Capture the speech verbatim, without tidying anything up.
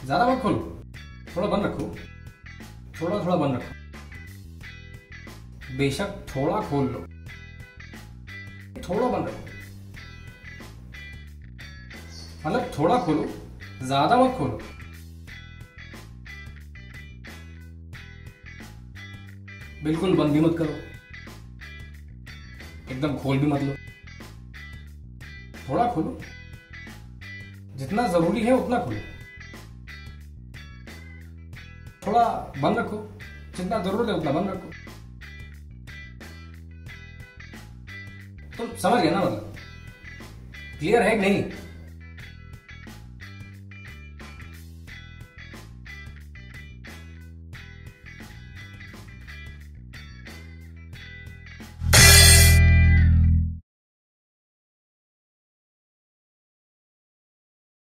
ज्यादा मत खोलो, थोड़ा बंद रखो, थोड़ा थोड़ा बंद रखो। बेशक थोड़ा खोल लो, थोड़ा बंद रखो, मतलब थोड़ा खोलो, ज्यादा मत खोलो। बिल्कुल बंद भी मत करो, एकदम खोल भी मत लो। थोड़ा खोलो, जितना जरूरी है उतना खोलो। थोड़ा बंद रखो, जितना जरूरत है उतना बंद रखो। तुम समझ गए ना? मतलब क्लियर है कि नहीं?